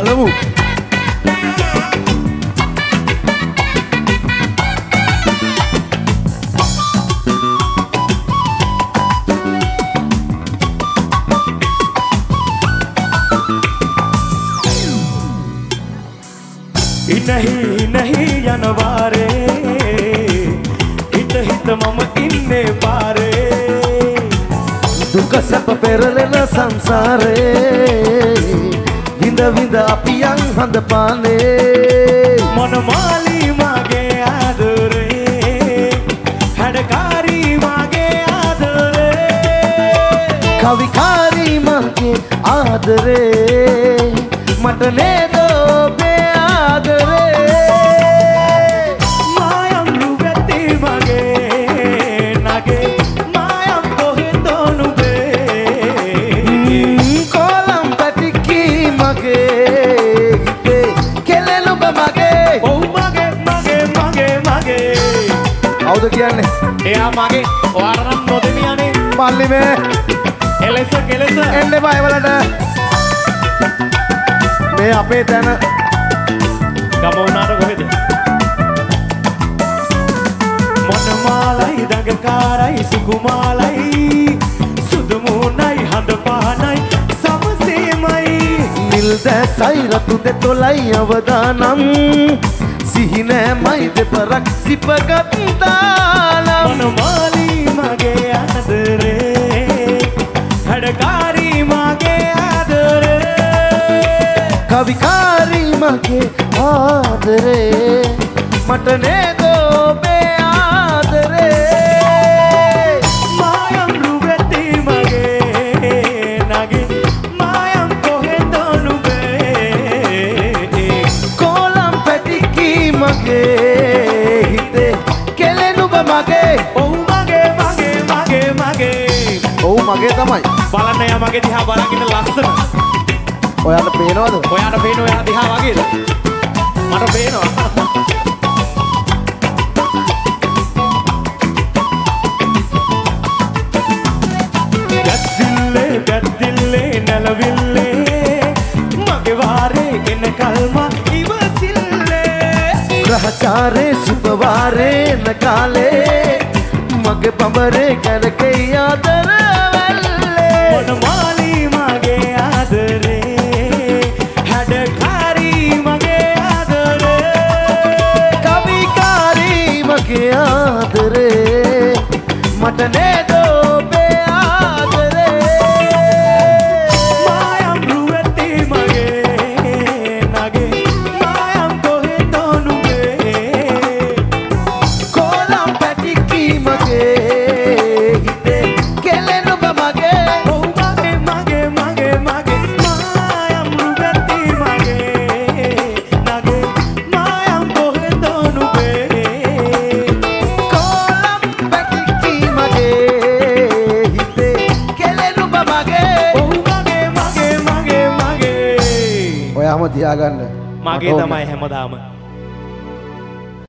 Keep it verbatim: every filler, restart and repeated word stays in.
බලමු. नहीं नहीं जनवारे हित हित मम इन्ने पारे दुख सप पेरलेन संसारे विंद विंद अपियं हंद पाने मन माली मागे आदरे हडकारी मागे आदरे कविकारी मागे आदरे मटने दो बे आदरे मायम रुवत्ति मगे नगे मायम कोहितो नुबे कोलम पटिकी मगे हिते केले नुब मगे ओ मगे मगे मगे मगे අවුද කියන්නේ එයා මගේ ඔයාලා නම් නොදෙමියනේ පල්ලි මේ එලෙස කෙලෙස එන්න එපා ඒවලට මේ අපේ තැන ගම වුණාට කොහෙද මොනමාලයි දඟකාරයි සුකුමාලයි සුදුමුණයි හඳ පහනයි සමසේමයි නිල් දැසයි රතු දෙතොලයි අවදානම් සිහිනෑමයි දෙපරක් සිපගත් දානම් මොනමාලි මගේ ආදරේ හඩකාරී මගේ ආදරේ කවිකාරී මගේ ආදරේ මට නේද ඔබේ ආදරේ මායම් රුවත්ති මගේ නගේ මායම් කොහෙද නුඹේ කොලම් පැටිකී මගේ හිතේ කෙලෙනුඹ මගේ ඔව් මගේ මගේ මගේ මගේ ඔව් මගේ තමයි බලන්න යා මගේ දිහා බලන් ඉන්න ලස්සන ඔයාට පේනවද ඔයාට පේන ඔයා දිහා වගේද මට පේනවා ගැද්දිල්ලේ ගැද්දිල්ලේ නැලවිල්ලේ මගේ වාරේ එන කල්ම ඉවසිල්ලේ ග්‍රහචාරේ සුභවාරේ නකාලේ මගේ පඹරේ කලකේ ආදර වැල්ලේ මොනමාලි මගේ ආදරේ හඩකාරී මගේ ආදරේ කවිකාරී මගේ ආදරේ මට නේද ඔබේ ආදරේ මායම් රුවත්ති මගේ නගේ මායම් කොහෙද නුඹේ කොලම් පැටිකී මගේ හිතේ කෙලෙනුඹ මගේ ඔව් මගේ මගේ මගේ මගේ මායම් රුවත්ති මගේ නගේ මායම් කොහෙද නුඹේ කොලම් පැටිකී මගේ හිතේ කෙලෙනුඹ මගේ ඔව් මගේ මගේ මගේ මගේ ඔයාම තියාගන්න මගේ තමයි හැමදාම